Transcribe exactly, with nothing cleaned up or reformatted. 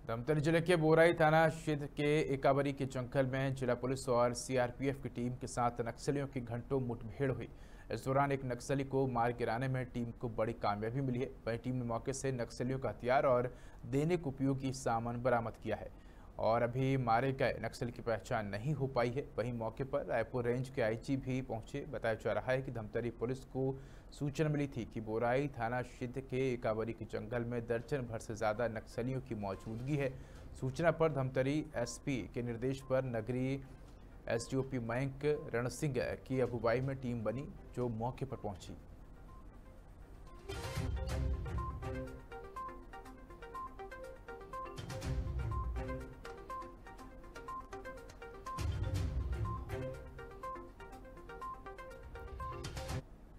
धमतरी जिले के बोराई थाना क्षेत्र के एकावरी के जंगल में जिला पुलिस और सीआरपीएफ की टीम के साथ नक्सलियों की घंटों मुठभेड़ हुई। इस दौरान एक नक्सली को मार गिराने में टीम को बड़ी कामयाबी मिली है। वहीं टीम ने मौके से नक्सलियों का हथियार और दैनिक उपयोगी सामान बरामद किया है और अभी मारे गए नक्सली की पहचान नहीं हो पाई है। वहीं मौके पर रायपुर रेंज के आईजी भी पहुंचे। बताया जा रहा है कि धमतरी पुलिस को सूचना मिली थी कि बोराई थाना क्षेत्र के एकावरी के जंगल में दर्जन भर से ज्यादा नक्सलियों की मौजूदगी है। सूचना पर धमतरी एसपी के निर्देश पर नगरीय एसडीओपी मयंक रणसिंह की अगुवाई में टीम बनी, जो मौके पर पहुंची।